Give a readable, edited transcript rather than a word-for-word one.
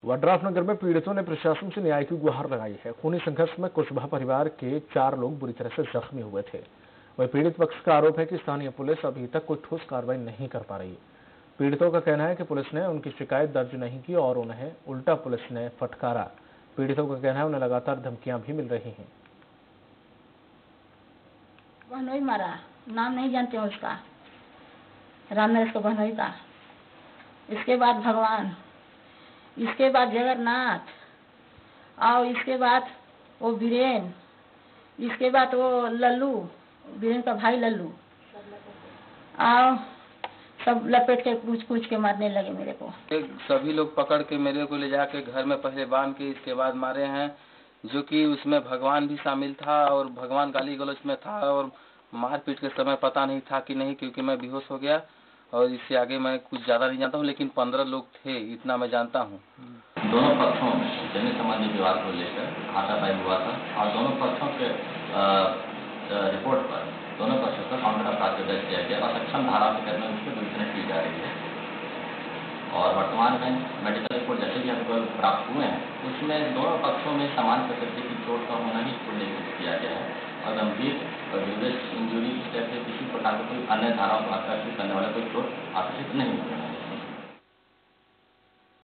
वड्राफनगर में पीड़ितों ने प्रशासन से न्याय की गुहार लगाई है। खूनी संघर्ष में कुशवाहा परिवार के 4 लोग बुरी तरह से जख्मी हुए थे। वहीं पीड़ित पक्ष का आरोप है कि स्थानीय पुलिस अभी तक कोई ठोस कार्रवाई नहीं कर पा रही। पीड़ितों का कहना है कि पुलिस ने उनकी शिकायत दर्ज नहीं की और उन्हें उल्टा पुलिस ने फटकारा। पीड़ितों का कहना है उन्हें लगातार धमकियां भी मिल रही हैं। बहनोई मारा, नाम नहीं जानते हैं उसका, रामनरेश को बहनोई का। इसके बाद भगवान, इसके बाद जगन्नाथ, और इसके बाद वो बीरेन, इसके बाद वो लल्लू, बीरेन का भाई लल्लू, और सब लपेट के कूच के मारने लगे मेरे को। सभी लोग पकड़ के मेरे को ले जाके घर में पहले बांध के इसके बाद मारे हैं, जो कि उसमें भगवान भी शामिल था और भगवान गाली गलौज में था। और मारपीट के समय पता नहीं था कि नहीं, क्योंकि मैं बेहोश हो गया और इससे आगे मैं कुछ ज़्यादा नहीं जानता हूँ, लेकिन 15 लोग थे इतना मैं जानता हूँ। दोनों पक्षों में जमीन संबंधी विवाद को लेकर हाथापाई हुआ था और दोनों पक्षों के रिपोर्ट पर दोनों पक्षों का काउंटर अपराध दर्ज किया गया और सक्षम धारा के तहत उसकी विवेचना की जा रही है। और वर्तमान में मेडिकल रिपोर्ट जैसे भी हमको प्राप्त हुए हैं, उसमें दोनों पक्षों में समान प्रकृति की चोट का होना ही उल्लेख किया गया है और गंभीर और ग्रेवियस इंजरी इस तरह से किसी प्रकार की कोई अन्य धाराओं को आकर्षित करने वाला कोई चोट आकर्षित नहीं होना है।